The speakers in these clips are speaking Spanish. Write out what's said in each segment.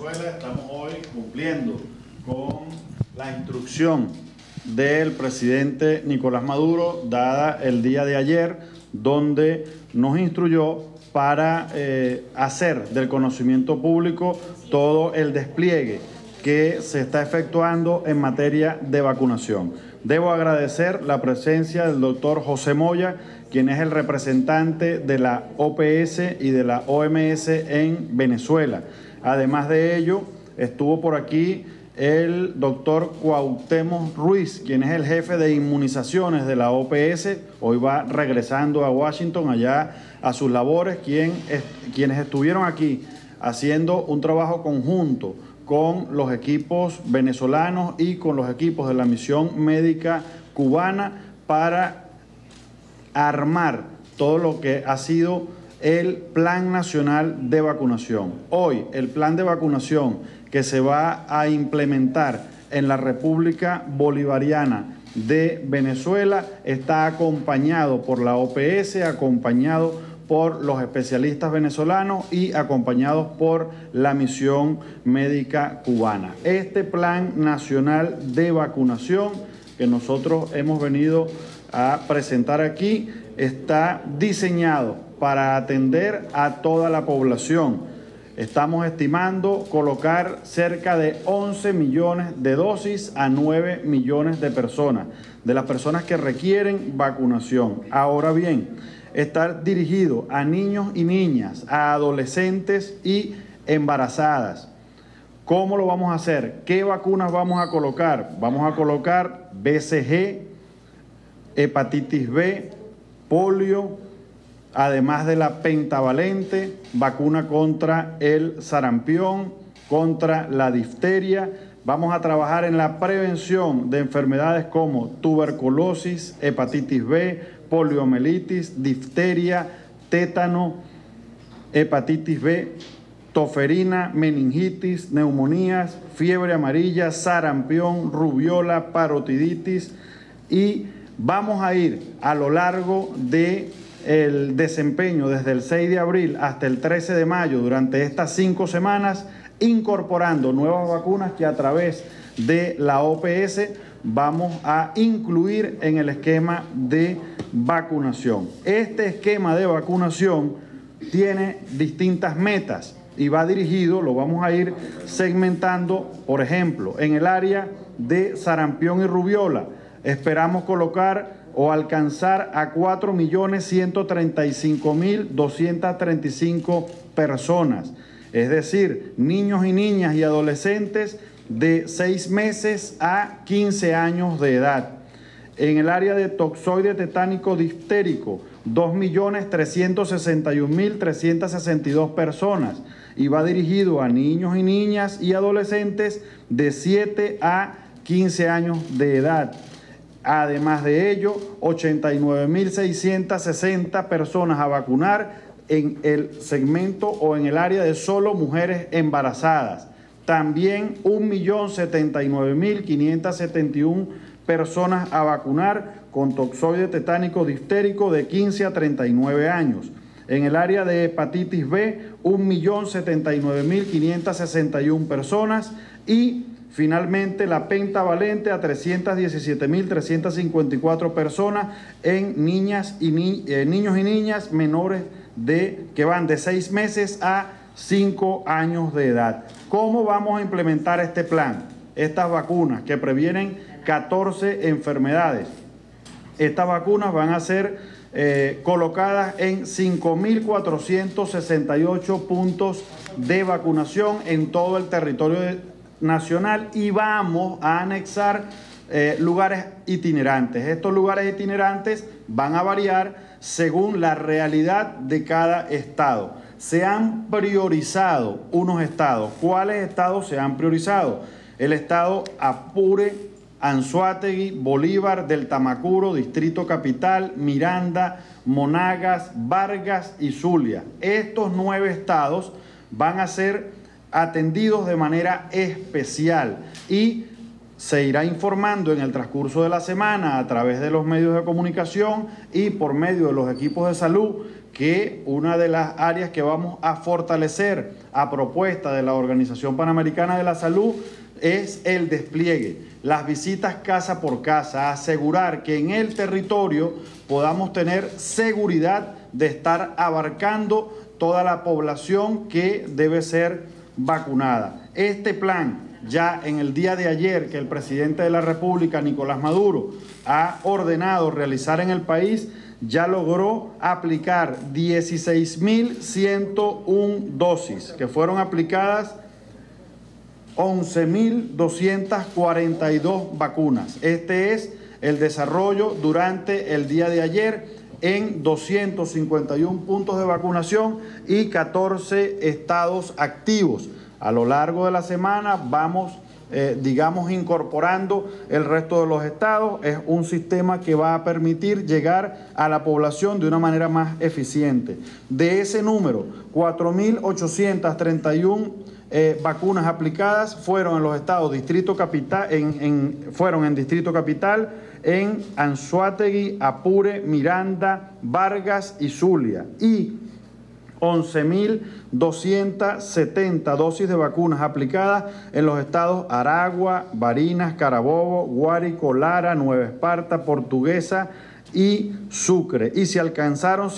Venezuela estamos hoy cumpliendo con la instrucción del presidente Nicolás Maduro dada el día de ayer, donde nos instruyó para hacer del conocimiento público todo el despliegue que se está efectuando en materia de vacunación. Debo agradecer la presencia del doctor José Moya, quien es el representante de la OPS y de la OMS en Venezuela. Además de ello, estuvo por aquí el doctor Cuauhtémoc Ruiz, quien es el jefe de inmunizaciones de la OPS. Hoy va regresando a Washington, allá a sus labores, quienes estuvieron aquí haciendo un trabajo conjunto con los equipos venezolanos y con los equipos de la misión médica cubana para armar todo lo que ha sido el Plan Nacional de Vacunación. Hoy, el plan de vacunación que se va a implementar en la República Bolivariana de Venezuela está acompañado por la OPS, acompañado por los especialistas venezolanos y acompañados por la misión médica cubana. Este Plan Nacional de Vacunación que nosotros hemos venido a presentar aquí está diseñado para atender a toda la población. Estamos estimando colocar cerca de 11 millones de dosis a 9 millones de personas, de las personas que requieren vacunación. Ahora bien, está dirigido a niños y niñas, a adolescentes y embarazadas. ¿Cómo lo vamos a hacer? ¿Qué vacunas vamos a colocar? Vamos a colocar BCG, hepatitis B, polio, además de la pentavalente, vacuna contra el sarampión, contra la difteria. Vamos a trabajar en la prevención de enfermedades como tuberculosis, hepatitis B, poliomielitis, difteria, tétano, hepatitis B, toferina, meningitis, neumonías, fiebre amarilla, sarampión, rubiola, parotiditis, y vamos a ir a lo largo del desempeño desde el 6 de abril hasta el 13 de mayo, durante estas 5 semanas, incorporando nuevas vacunas que a través de la OPS vamos a incluir en el esquema de vacunación. Este esquema de vacunación tiene distintas metas y va dirigido, lo vamos a ir segmentando, por ejemplo, en el área de sarampión y rubiola. Esperamos colocar o alcanzar a 4.135.235 personas, es decir, niños y niñas y adolescentes de 6 meses a 15 años de edad. En el área de toxoide tetánico diftérico, 2.361.362 personas, y va dirigido a niños y niñas y adolescentes de 7 a 15 años de edad. Además de ello, 89.660 personas a vacunar en el segmento o en el área de solo mujeres embarazadas. También 1.079.571 personas a vacunar con toxoide tetánico diftérico de 15 a 39 años. En el área de hepatitis B, 1.079.561 personas, y finalmente la pentavalente a 317.354 personas en niños y niñas menores que van de 6 meses a 5 años de edad. ¿Cómo vamos a implementar este plan? Estas vacunas que previenen 14 enfermedades. Estas vacunas van a ser colocadas en 5.468 puntos de vacunación en todo el territorio nacional, y vamos a anexar lugares itinerantes. Estos lugares itinerantes van a variar según la realidad de cada estado. Se han priorizado unos estados. ¿Cuáles estados se han priorizado? El estado Apure, Anzoátegui, Bolívar, del Tamacuro, Distrito Capital, Miranda, Monagas, Vargas y Zulia. Estos 9 estados van a ser atendidos de manera especial y se irá informando en el transcurso de la semana a través de los medios de comunicación y por medio de los equipos de salud que una de las áreas que vamos a fortalecer a propuesta de la Organización Panamericana de la Salud es el despliegue, las visitas casa por casa, asegurar que en el territorio podamos tener seguridad de estar abarcando toda la población que debe ser vacunada. Este plan, ya en el día de ayer que el presidente de la República, Nicolás Maduro, ha ordenado realizar en el país, ya logró aplicar 16.101 dosis, que fueron aplicadas 11.242 vacunas. Este es el desarrollo durante el día de ayer en 251 puntos de vacunación y 14 estados activos. A lo largo de la semana vamos, incorporando el resto de los estados. Es un sistema que va a permitir llegar a la población de una manera más eficiente. De ese número, 4.831 vacunas aplicadas fueron en los estados Distrito Capital, fueron en Distrito Capital, en Anzoátegui, Apure, Miranda, Vargas y Zulia, y 11.270 dosis de vacunas aplicadas en los estados Aragua, Barinas, Carabobo, Guárico, Lara, Nueva Esparta, Portuguesa y Sucre, y se alcanzaron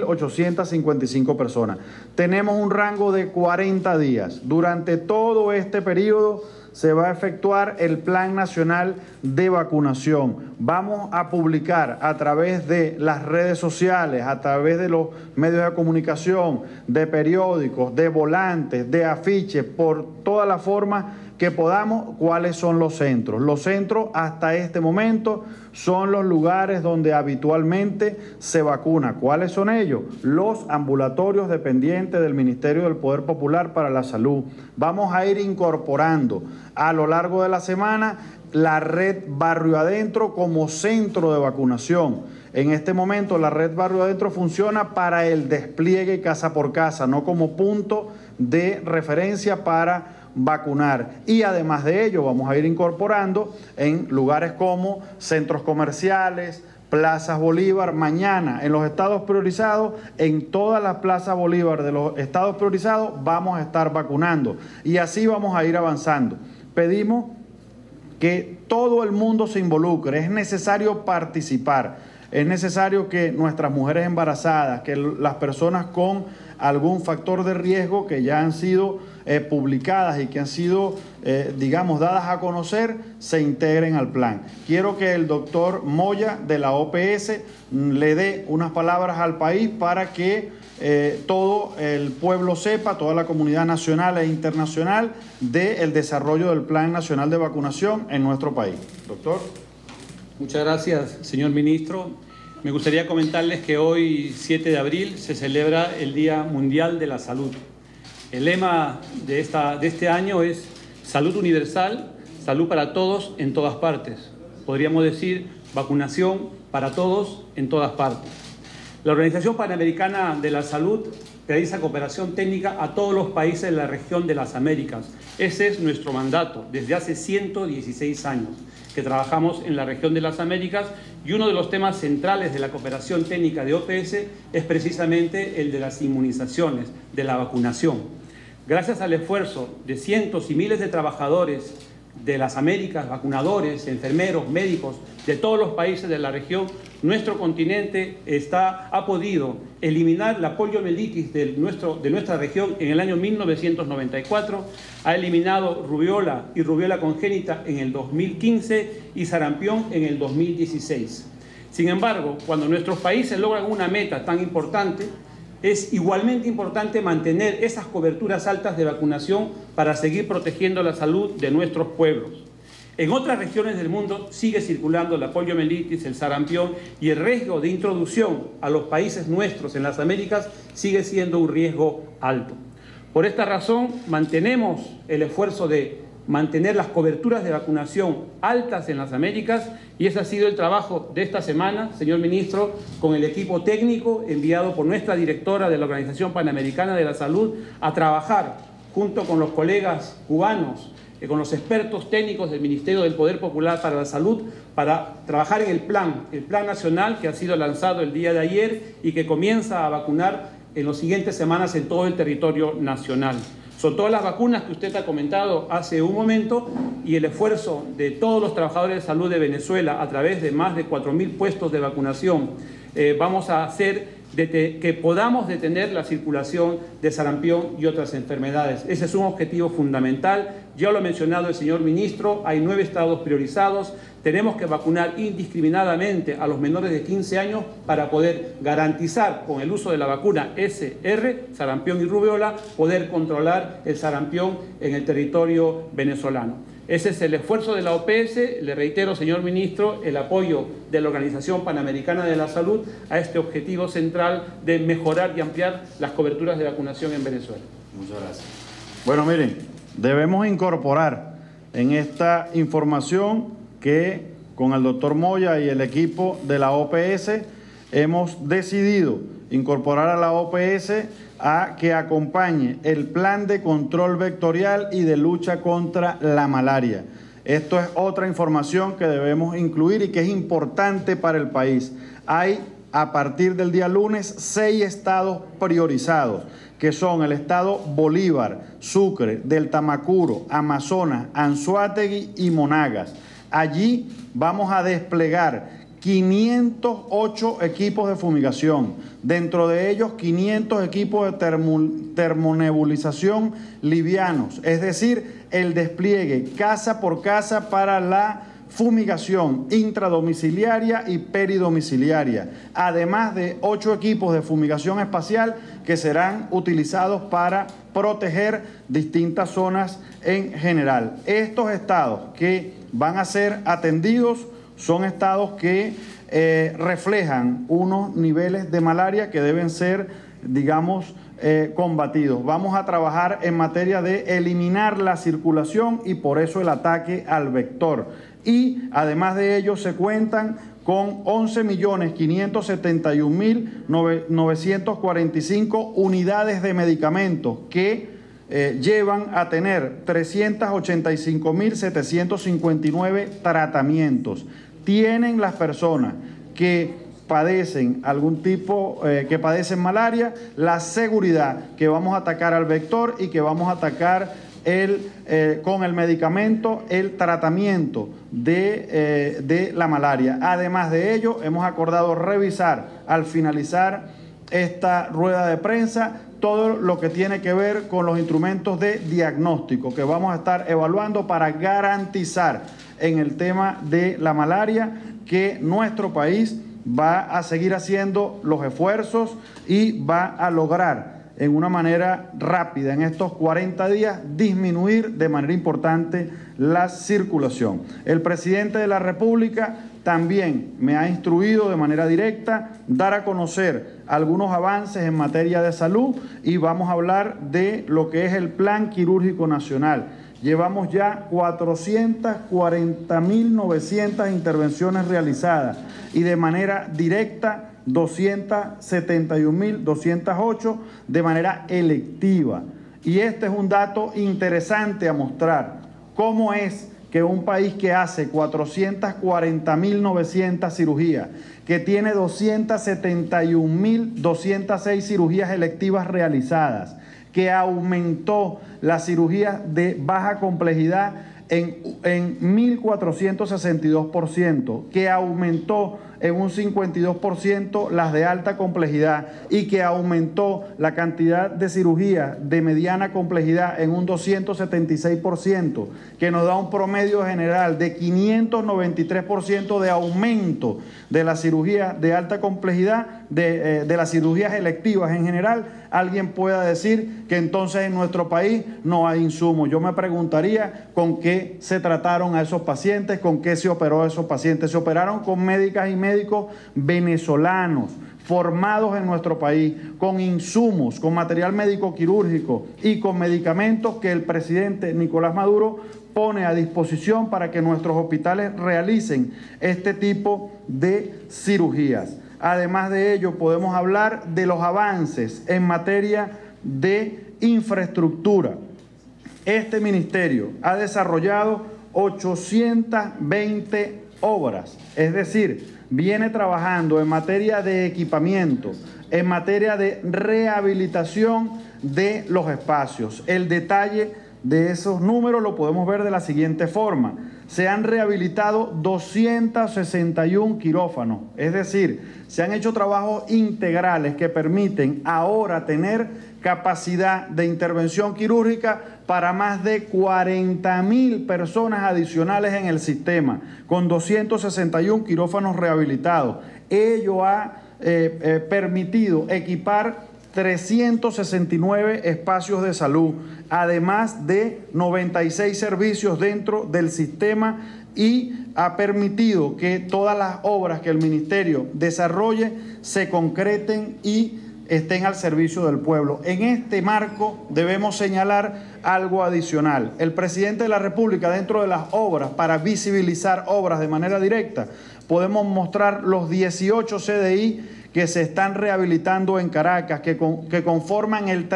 7.855 personas. Tenemos un rango de 40 días. Durante todo este periodo se va a efectuar el Plan Nacional de Vacunación. Vamos a publicar a través de las redes sociales, a través de los medios de comunicación, de periódicos, de volantes, de afiches, por todas las formas que podamos, cuáles son los centros. Los centros hasta este momento son los lugares donde habitualmente se vacuna. ¿Cuáles son ellos? Los ambulatorios dependientes del Ministerio del Poder Popular para la Salud. Vamos a ir incorporando a lo largo de la semana la red Barrio Adentro como centro de vacunación. En este momento la red Barrio Adentro funciona para el despliegue casa por casa, no como punto de referencia para vacunar. Y además de ello vamos a ir incorporando en lugares como centros comerciales, plazas Bolívar. Mañana en los estados priorizados, en todas las plazas Bolívar de los estados priorizados vamos a estar vacunando, y así vamos a ir avanzando. Pedimos que todo el mundo se involucre, es necesario participar, es necesario que nuestras mujeres embarazadas, que las personas con algún factor de riesgo que ya han sido publicadas y que han sido, dadas a conocer, se integren al plan. Quiero que el doctor Moya de la OPS le dé unas palabras al país para que todo el pueblo sepa, toda la comunidad nacional e internacional, del desarrollo del Plan Nacional de Vacunación en nuestro país. Doctor. Muchas gracias, señor ministro. Me gustaría comentarles que hoy, 7 de abril, se celebra el Día Mundial de la Salud. El lema de este año es salud universal, salud para todos en todas partes. Podríamos decir vacunación para todos en todas partes. La Organización Panamericana de la Salud realiza cooperación técnica a todos los países de la región de las Américas. Ese es nuestro mandato desde hace 116 años que trabajamos en la región de las Américas, y uno de los temas centrales de la cooperación técnica de OPS es precisamente el de las inmunizaciones, de la vacunación. Gracias al esfuerzo de cientos y miles de trabajadores de las Américas, vacunadores, enfermeros, médicos de todos los países de la región, nuestro continente ha podido eliminar la poliomielitis de nuestra región en el año 1994, ha eliminado rubiola y rubiola congénita en el 2015 y sarampión en el 2016. Sin embargo, cuando nuestros países logran una meta tan importante, es igualmente importante mantener esas coberturas altas de vacunación para seguir protegiendo la salud de nuestros pueblos. En otras regiones del mundo sigue circulando la poliomielitis, el sarampión, y el riesgo de introducción a los países nuestros en las Américas sigue siendo un riesgo alto. Por esta razón, mantenemos el esfuerzo de mantener las coberturas de vacunación altas en las Américas, y ese ha sido el trabajo de esta semana, señor ministro, con el equipo técnico enviado por nuestra directora de la Organización Panamericana de la Salud a trabajar junto con los colegas cubanos, con los expertos técnicos del Ministerio del Poder Popular para la Salud, para trabajar en el plan nacional que ha sido lanzado el día de ayer y que comienza a vacunar en las siguientes semanas en todo el territorio nacional. Son todas las vacunas que usted ha comentado hace un momento y el esfuerzo de todos los trabajadores de salud de Venezuela a través de más de 4.000 puestos de vacunación. Vamos a hacer que podamos detener la circulación de sarampión y otras enfermedades. Ese es un objetivo fundamental. Ya lo ha mencionado el señor ministro, hay 9 estados priorizados. Tenemos que vacunar indiscriminadamente a los menores de 15 años para poder garantizar, con el uso de la vacuna SR, sarampión y rubiola, poder controlar el sarampión en el territorio venezolano. Ese es el esfuerzo de la OPS. Le reitero, señor ministro, el apoyo de la Organización Panamericana de la Salud a este objetivo central de mejorar y ampliar las coberturas de vacunación en Venezuela. Muchas gracias. Bueno, miren, debemos incorporar en esta información que con el doctor Moya y el equipo de la OPS hemos decidido incorporar a la OPS a que acompañe el plan de control vectorial y de lucha contra la malaria. Esto es otra información que debemos incluir y que es importante para el país. Hay, a partir del día lunes, 6 estados priorizados, que son el estado Bolívar, Sucre, Delta Macuro, Amazonas, Anzoátegui y Monagas. Allí vamos a desplegar 508 equipos de fumigación, dentro de ellos 500 equipos de termonebulización livianos, es decir, el despliegue casa por casa para la fumigación intradomiciliaria y peridomiciliaria, además de 8 equipos de fumigación espacial que serán utilizados para proteger distintas zonas en general. Estos estados que van a ser atendidos son estados que reflejan unos niveles de malaria que deben ser, digamos, combatidos. Vamos a trabajar en materia de eliminar la circulación y por eso el ataque al vector. Y además de ello se cuentan con 11.571.945 unidades de medicamentos que llevan a tener 385.759 tratamientos. Tienen las personas que padecen algún tipo, que padecen malaria, la seguridad que vamos a atacar al vector y que vamos a atacar con el medicamento el tratamiento de la malaria. Además de ello, hemos acordado revisar al finalizar esta rueda de prensa todo lo que tiene que ver con los instrumentos de diagnóstico que vamos a estar evaluando para garantizar en el tema de la malaria que nuestro país va a seguir haciendo los esfuerzos y va a lograr en una manera rápida en estos 40 días disminuir de manera importante la circulación. El presidente de la República también me ha instruido de manera directa dar a conocer algunos avances en materia de salud y vamos a hablar de lo que es el Plan Quirúrgico Nacional. Llevamos ya 440.900 intervenciones realizadas y de manera directa 271.208 de manera electiva. Y este es un dato interesante a mostrar. ¿Cómo es que un país que hace 440.900 cirugías, que tiene 271.206 cirugías electivas realizadas, que aumentó las cirugías de baja complejidad en 1.462%, que aumentó en un 52% las de alta complejidad y que aumentó la cantidad de cirugías de mediana complejidad en un 276%, que nos da un promedio general de 593% de aumento de las cirugías de alta complejidad, de las cirugías electivas en general, alguien pueda decir que entonces en nuestro país no hay insumos. Yo me preguntaría con qué se trataron a esos pacientes, con qué se operó a esos pacientes. Se operaron con médicas y médicos venezolanos, formados en nuestro país, con insumos, con material médico quirúrgico y con medicamentos que el presidente Nicolás Maduro pone a disposición para que nuestros hospitales realicen este tipo de cirugías. Además de ello, podemos hablar de los avances en materia de infraestructura. este ministerio ha desarrollado 820 obras, es decir, viene trabajando en materia de equipamiento, en materia de rehabilitación de los espacios. El detalle de esos números lo podemos ver de la siguiente forma. Se han rehabilitado 261 quirófanos, es decir, se han hecho trabajos integrales que permiten ahora tener capacidad de intervención quirúrgica para más de 40.000 personas adicionales en el sistema, con 261 quirófanos rehabilitados. Ello ha permitido equipar 369 espacios de salud, además de 96 servicios dentro del sistema, y ha permitido que todas las obras que el ministerio desarrolle se concreten y estén al servicio del pueblo. En este marco debemos señalar algo adicional. El presidente de la República, dentro de las obras, para visibilizar obras de manera directa, podemos mostrar los 18 CDI que se están rehabilitando en Caracas, que conforman el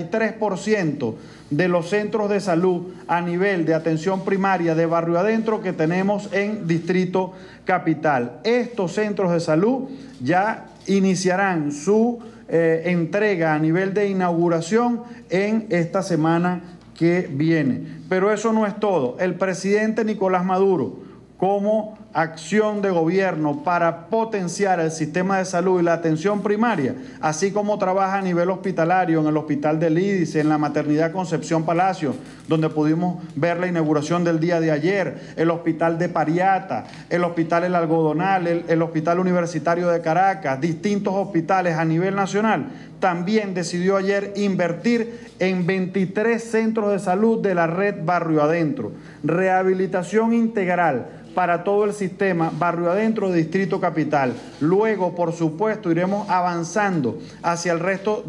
33% de los centros de salud a nivel de atención primaria de Barrio Adentro que tenemos en Distrito Capital. Estos centros de salud ya iniciarán su entrega a nivel de inauguración en esta semana que viene. Pero eso no es todo. El presidente Nicolás Maduro, como acción de gobierno para potenciar el sistema de salud y la atención primaria, así como trabaja a nivel hospitalario en el Hospital del Lídice, en la Maternidad Concepción Palacio, donde pudimos ver la inauguración del día de ayer, el Hospital de Pariata, el Hospital El Algodonal, el Hospital Universitario de Caracas, distintos hospitales a nivel nacional. También decidió ayer invertir en 23 centros de salud de la red Barrio Adentro, rehabilitación integral para todo el sistema Barrio Adentro de Distrito Capital. Luego, por supuesto, iremos avanzando hacia el resto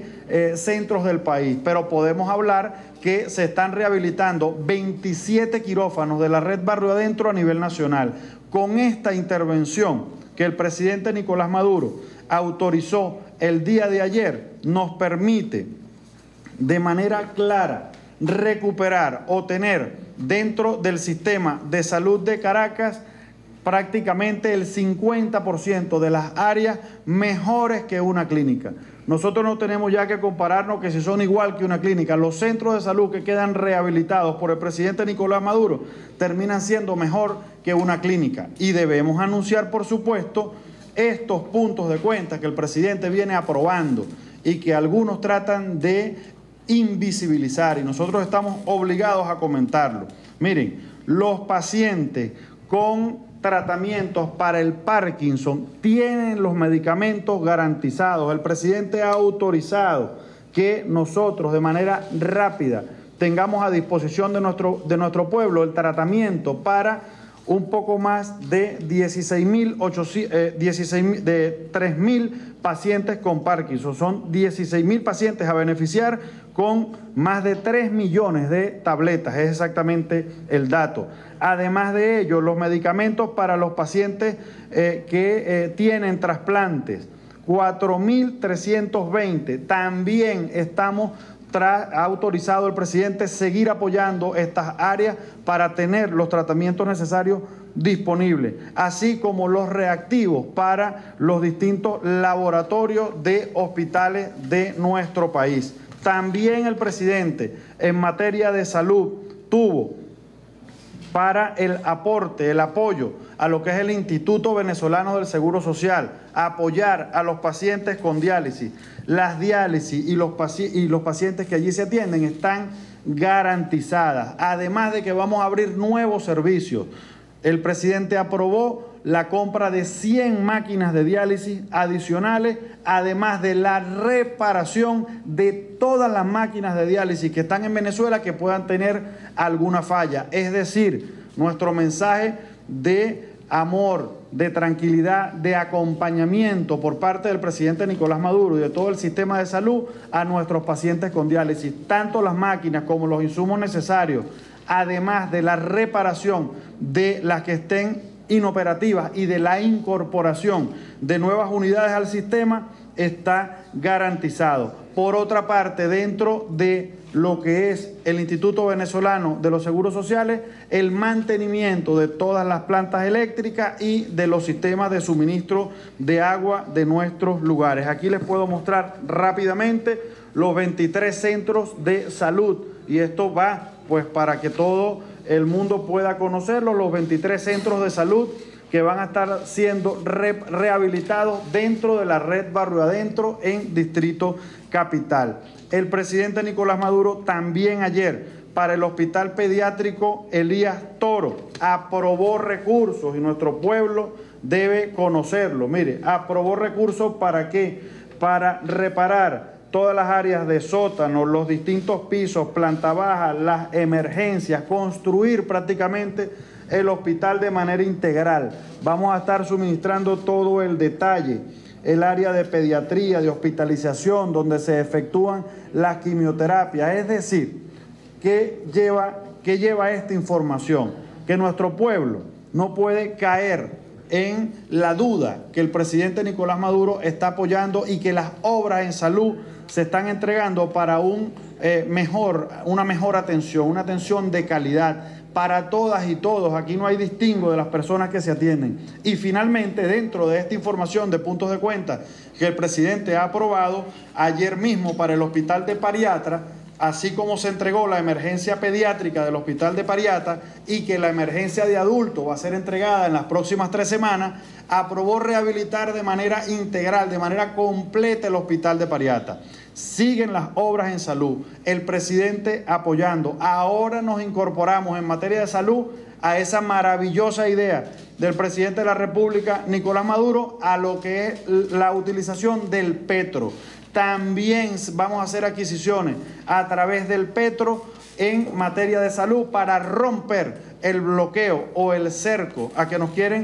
de centros del país, pero podemos hablar que se están rehabilitando 27 quirófanos de la red Barrio Adentro a nivel nacional. Con esta intervención que el presidente Nicolás Maduro autorizó el día de ayer, nos permite de manera clara recuperar o tener dentro del sistema de salud de Caracas prácticamente el 50% de las áreas mejores que una clínica. Nosotros no tenemos ya que compararnos que si son igual que una clínica. Los centros de salud que quedan rehabilitados por el presidente Nicolás Maduro terminan siendo mejor que una clínica. Y debemos anunciar, por supuesto, estos puntos de cuenta que el presidente viene aprobando y que algunos tratan de invisibilizar, y nosotros estamos obligados a comentarlo. Miren, los pacientes con tratamientos para el Parkinson tienen los medicamentos garantizados. El presidente ha autorizado que nosotros de manera rápida tengamos a disposición de nuestro pueblo el tratamiento para un poco más de 3.000 pacientes con Parkinson. Son 16.000 pacientes a beneficiar con más de 3 millones de tabletas, es exactamente el dato. Además de ello, los medicamentos para los pacientes que tienen trasplantes, 4.320, también ha autorizado el presidente seguir apoyando estas áreas para tener los tratamientos necesarios disponibles, así como los reactivos para los distintos laboratorios de hospitales de nuestro país. También el presidente en materia de salud tuvo para el aporte, el apoyo a lo que es el Instituto Venezolano del Seguro Social, apoyar a los pacientes con diálisis. Las diálisis y los pacientes que allí se atienden están garantizadas, además de que vamos a abrir nuevos servicios. El presidente aprobó la compra de 100 máquinas de diálisis adicionales, además de la reparación de todas las máquinas de diálisis que están en Venezuela que puedan tener alguna falla. Es decir, nuestro mensaje de amor, de tranquilidad, de acompañamiento por parte del presidente Nicolás Maduro y de todo el sistema de salud a nuestros pacientes con diálisis, tanto las máquinas como los insumos necesarios, además de la reparación de las que estén inoperativas y de la incorporación de nuevas unidades al sistema, está garantizado. Por otra parte, dentro de lo que es el Instituto Venezolano de los Seguros Sociales, el mantenimiento de todas las plantas eléctricas y de los sistemas de suministro de agua de nuestros lugares. Aquí les puedo mostrar rápidamente los 23 centros de salud, y esto va pues para que todo el mundo pueda conocerlo, los 23 centros de salud que van a estar siendo rehabilitados dentro de la red Barrio Adentro en Distrito Capital. El presidente Nicolás Maduro también ayer para el Hospital Pediátrico Elías Toro aprobó recursos, y nuestro pueblo debe conocerlo. Mire, aprobó recursos ¿para qué? Para reparar todas las áreas de sótano, los distintos pisos, planta baja, las emergencias, construir prácticamente el hospital de manera integral. Vamos a estar suministrando todo el detalle, el área de pediatría, de hospitalización, donde se efectúan las quimioterapias. Es decir, ¿qué lleva esta información? Que nuestro pueblo no puede caer en la duda que el presidente Nicolás Maduro está apoyando y que las obras en salud se están entregando para una mejor atención, una atención de calidad para todas y todos. Aquí no hay distingo de las personas que se atienden. Y finalmente, dentro de esta información de puntos de cuenta que el presidente ha aprobado ayer mismo para el Hospital de Pariatra, así como se entregó la emergencia pediátrica del Hospital de Pariatra y que la emergencia de adultos va a ser entregada en las próximas 3 semanas, aprobó rehabilitar de manera integral, de manera completa el Hospital de Pariatra. Siguen las obras en salud, el presidente apoyando. Ahora nos incorporamos en materia de salud a esa maravillosa idea del presidente de la República, Nicolás Maduro, a lo que es la utilización del petro. También vamos a hacer adquisiciones a través del petro en materia de salud para romper el bloqueo o el cerco que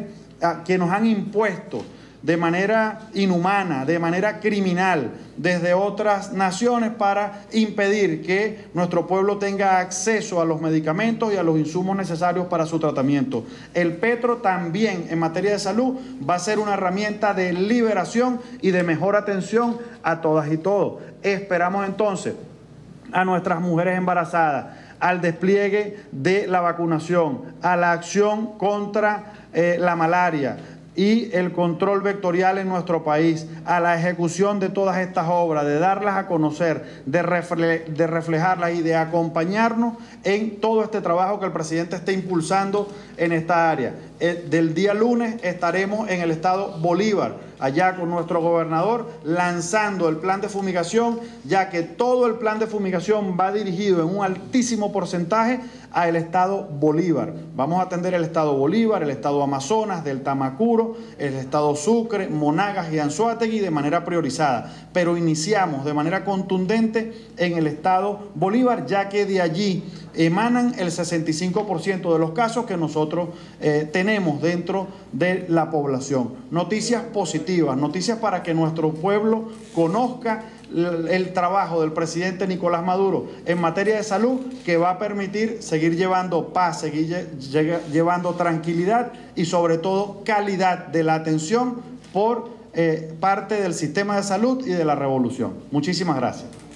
nos han impuesto de manera inhumana, de manera criminal, desde otras naciones para impedir que nuestro pueblo tenga acceso a los medicamentos y a los insumos necesarios para su tratamiento. El petro también en materia de salud va a ser una herramienta de liberación y de mejor atención a todas y todos. Esperamos entonces a nuestras mujeres embarazadas, al despliegue de la vacunación, a la acción contra la malaria y el control vectorial en nuestro país, a la ejecución de todas estas obras, de darlas a conocer, de reflejarlas y de acompañarnos en todo este trabajo que el presidente está impulsando en esta área. Del día lunes estaremos en el estado Bolívar, allá con nuestro gobernador, lanzando el plan de fumigación, ya que todo el plan de fumigación va dirigido en un altísimo porcentaje al estado Bolívar. Vamos a atender el estado Bolívar, el estado Amazonas, del Tamacuro, el estado Sucre, Monagas y Anzoátegui de manera priorizada, pero iniciamos de manera contundente en el estado Bolívar, ya que de allí emanan el 65% de los casos que nosotros tenemos dentro de la población. Noticias positivas, noticias para que nuestro pueblo conozca el trabajo del presidente Nicolás Maduro en materia de salud, que va a permitir seguir llevando paz, seguir llevando tranquilidad y sobre todo calidad de la atención por parte del sistema de salud y de la revolución. Muchísimas gracias.